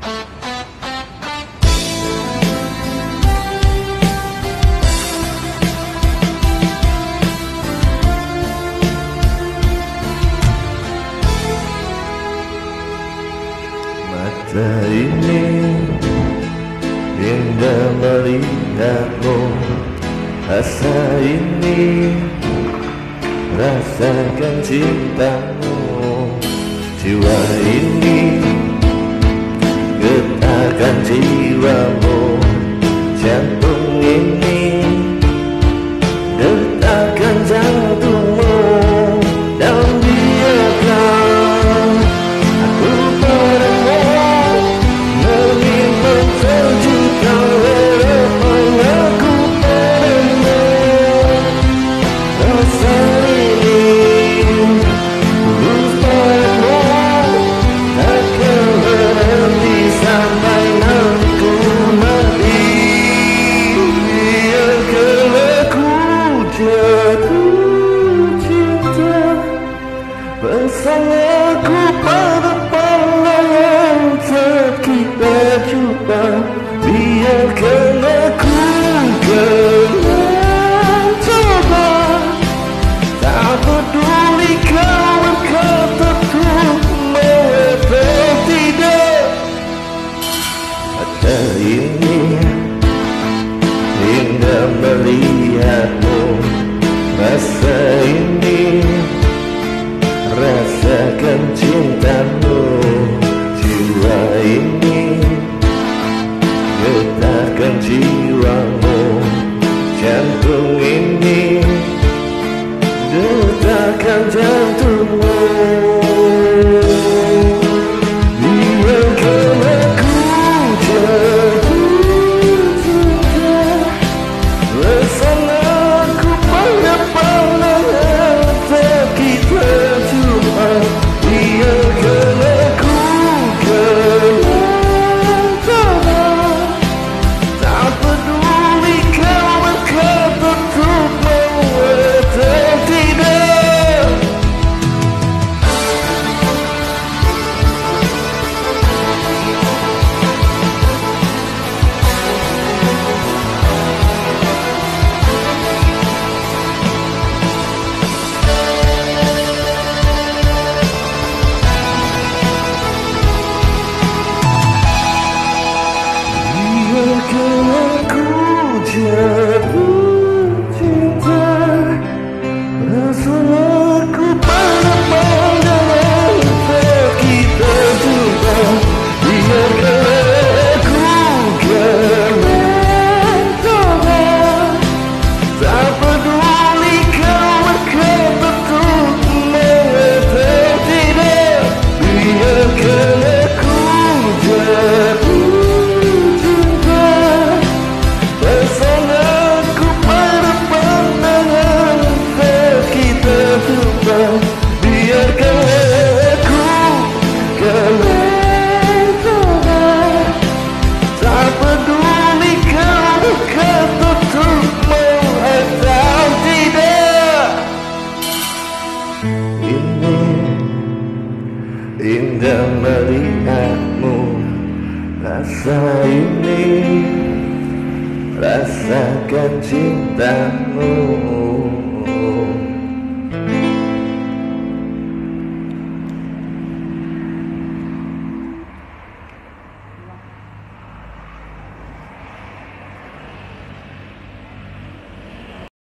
Mata ini indah melihatmu, rasa ini rasakan cintamu, jiwa ini getarkan jiwamu, jantung ini detakkan jantungmu, dan biarkan aku padamu menyimpan sejuta harapan aku padamu. Rasa ini tulus padamu, takkan berhenti sampai nanti ku mati. Biarkan aku jatuh cinta bersamaku pada pandangan saat kita jumpa. Biarkan aku mencoba, tak peduli kau berkata untuk atau tidak. Mata ini indah melihatmu, rasa ini rasakan cintamu, jiwa ini getarkan jiwamu, jantung ini detakkan jantungmu. Biarkan aku jatuh cinta bersamaku pada pandangan saat kita jumpa. Biarkan aku mencoba, tak peduli kau berkata untuk mau atau tidak. Biarkan aku jatuh cinta bersamaku pada pandangan saat kita jumpa. Biarkan aku mencoba, tak peduli kau berkata untuk mau atau tidak. Biarkan aku jatuh cinta bersamaku pada pandangan saat kita jumpa. Biarkan aku mencoba, tak peduli kau berkata untuk mau atau tidak. Ini indah melihatmu, rasa ini rasakan cintamu.